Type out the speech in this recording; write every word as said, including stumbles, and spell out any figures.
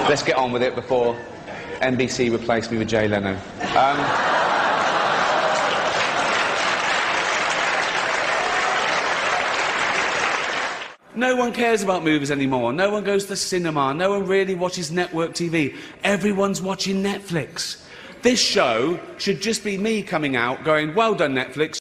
let's get on with it before N B C replace me with Jay Leno. Um, No one cares about movies anymore. No one goes to the cinema. No one really watches network T V. Everyone's watching Netflix. This show should just be me coming out going, well done, Netflix.